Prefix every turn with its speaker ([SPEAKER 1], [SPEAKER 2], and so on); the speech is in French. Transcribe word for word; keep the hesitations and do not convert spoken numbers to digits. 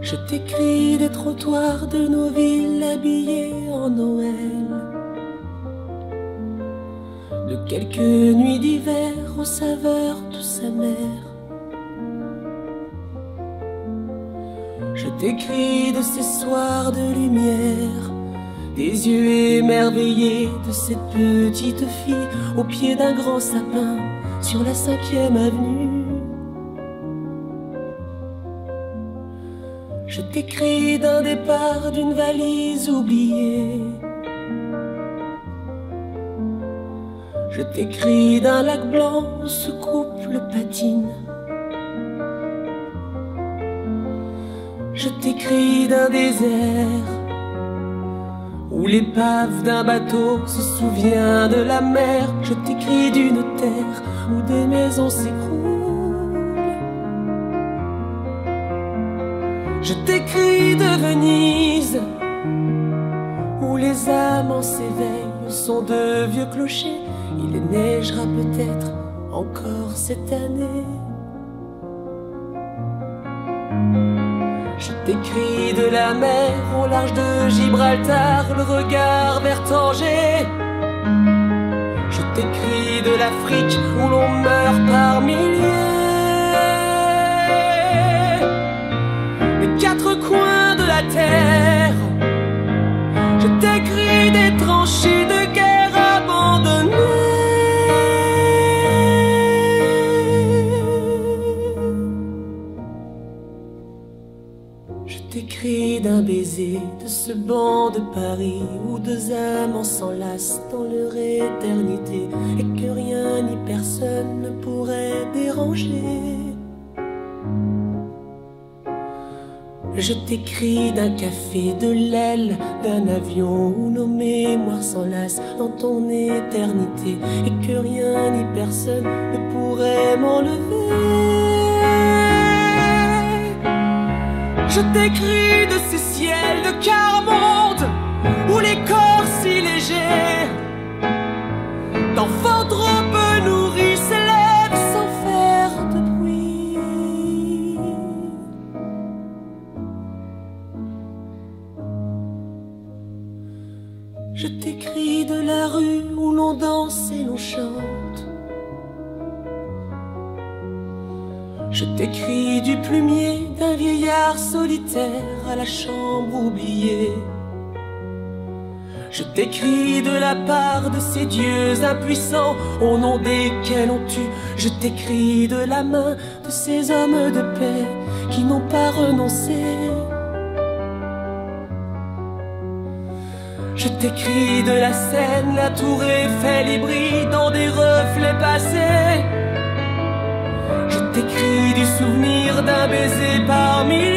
[SPEAKER 1] Je t'écris des trottoirs de nos villes habillées en Noël, de quelques nuits d'hiver aux saveurs douces amères. Je t'écris de ces soirs de lumière, des yeux émerveillés de cette petite fille au pied d'un grand sapin sur la cinquième avenue. Je t'écris d'un départ d'une valise oubliée. Je t'écris d'un lac blanc où ce couple patine. Je t'écris d'un désert où l'épave d'un bateau se souvient de la mer. Je t'écris d'une terre où des maisons s'écroulent. Je t'écris de Venise où les amants s'éveillent au son de vieux clochers. Il neigera peut-être encore cette année. Je t'écris de la mer au large de Gibraltar, le regard vers Tanger. Je t'écris de l'Afrique où l'on meurt par milliers. Les quatre coins de la terre. Je t'écris des tranchées de guerre abandonnées. Je t'écris d'un baiser de ce banc de Paris où deux amants s'enlacent dans leur éternité et que rien ni personne ne pourrait déranger. Je t'écris d'un café, de l'aile d'un avion où nos mémoires s'enlacent dans ton éternité et que rien ni personne ne pourrait m'enlever. Je t'écris de ces ciels de quart-monde où les corps si légers d'enfants trop peu nourris s'élèvent sans faire de bruit. Je t'écris de la rue où l'on danse et l'on chante. Je t'écris du plumier d'un vieillard solitaire à la chambre oubliée. Je t'écris de la part de ces dieux impuissants au nom desquels on tue. Je t'écris de la main de ces hommes de paix qui n'ont pas renoncé. Je t'écris de la Seine, la tour Eiffel et brille dans des reflets passés. Je t'écris du souvenir d'un baiser parmi